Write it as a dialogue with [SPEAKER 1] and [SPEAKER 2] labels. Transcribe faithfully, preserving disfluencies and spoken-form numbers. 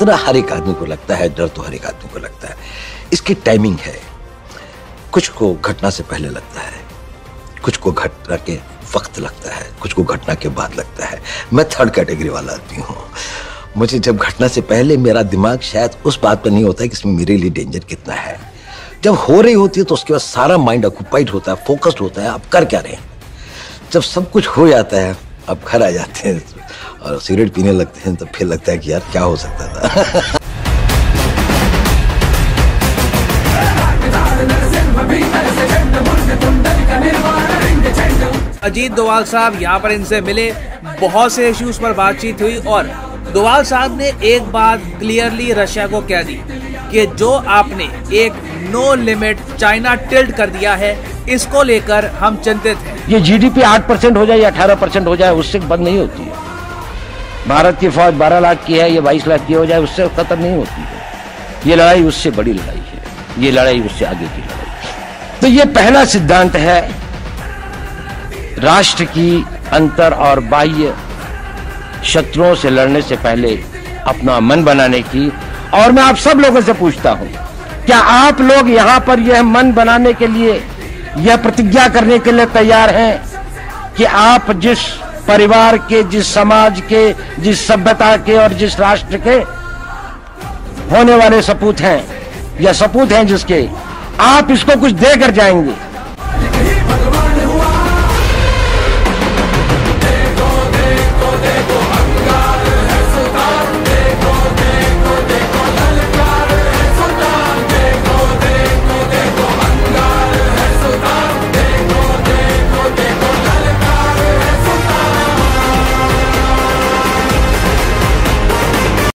[SPEAKER 1] खतरा हर एक आदमी को लगता है, डर तो हर एक आदमी को लगता है। इसकी टाइमिंग है, कुछ को घटना से पहले लगता है, कुछ को घटना के वक्त लगता है, कुछ को घटना के बाद लगता है। मैं थर्ड कैटेगरी वाला आदमी हूँ। मुझे जब घटना से पहले मेरा दिमाग शायद उस बात पर नहीं होता है कि इसमें मेरे लिए डेंजर कितना है। जब हो रही होती है तो उसके बाद सारा माइंड ऑक्यूपाइड होता है, फोकस्ड होता है, आप कर क्या रहे हैं। जब सब कुछ हो जाता है, अब घर आ जाते हैं और सिगरेट पीने लगते हैं, तो फिर लगता है कि यार क्या हो सकता था।
[SPEAKER 2] अजीत डोभाल साहब यहाँ पर इनसे मिले, बहुत से इश्यूज पर बातचीत हुई और डोभाल साहब ने एक बात क्लियरली रशिया को कह दी कि जो आपने एक नो लिमिट चाइना टिल्ट कर दिया है, इसको लेकर हम चिंतित हैं।
[SPEAKER 3] ये जीडीपी आठ परसेंट हो जाए या अठारह परसेंट हो जाए, उससे बंद नहीं होती है। भारत की फौज बारह लाख की है, ये बाईस लाख की हो जाए, उससे खत्म नहीं होती है। ये लड़ाई उससे बड़ी लड़ाई है, ये लड़ाई उससे आगे की लड़ाई। तो ये पहला सिद्धांत है राष्ट्र की अंतर और बाह्य शत्रुओं से लड़ने से पहले अपना मन बनाने की। और मैं आप सब लोगों से पूछता हूं, क्या आप लोग यहां पर यह मन बनाने के लिए, यह प्रतिज्ञा करने के लिए तैयार हैं कि आप जिस परिवार के, जिस समाज के, जिस सभ्यता के और जिस राष्ट्र के होने वाले सपूत हैं या सपूत हैं जिसके, आप इसको कुछ देकर जाएंगे?